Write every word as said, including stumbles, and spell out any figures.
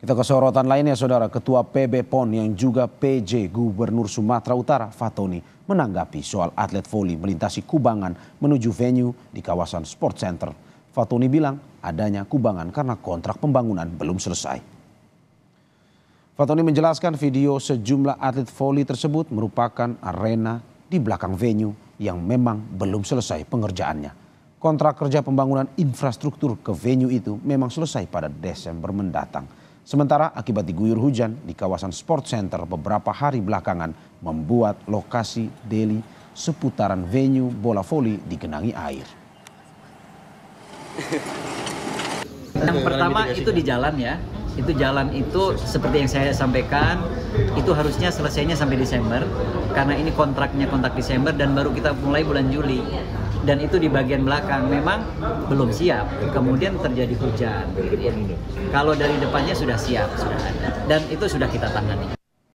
Kita ke sorotan lainnya, Saudara. Ketua P B P O N yang juga P J Gubernur Sumatera Utara, Fatoni, menanggapi soal atlet voli melintasi kubangan menuju venue di kawasan Sport Center. Fatoni bilang adanya kubangan karena kontrak pembangunan belum selesai. Fatoni menjelaskan video sejumlah atlet voli tersebut merupakan arena di belakang venue yang memang belum selesai pengerjaannya. Kontrak kerja pembangunan infrastruktur ke venue itu memang selesai pada Desember mendatang. Sementara akibat diguyur hujan di kawasan Sport Center beberapa hari belakangan membuat lokasi Deli seputaran venue bola voli digenangi air. Yang pertama itu di jalan ya, itu jalan itu seperti yang saya sampaikan itu harusnya selesainya sampai Desember karena ini kontraknya kontrak Desember dan baru kita mulai bulan Juli. Dan itu di bagian belakang memang belum siap, kemudian terjadi hujan. Kalau dari depannya sudah siap, sudah ada, dan itu sudah kita tangani.